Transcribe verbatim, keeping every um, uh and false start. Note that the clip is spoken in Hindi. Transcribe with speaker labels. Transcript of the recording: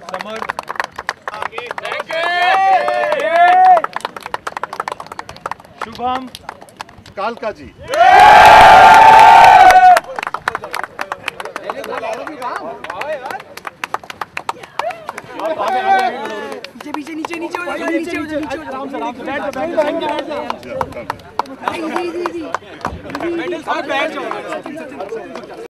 Speaker 1: समर्थ, शुभम,
Speaker 2: कालका जी,
Speaker 3: पीछे नीचे नीचे हो जाओ, नीचे हो जाओ, नीचे हो जाओ, आराम से आराम से बैठ जाओ, बैठ जाओ, बैठ जाओ, बैठ जाओ, बैठ जाओ।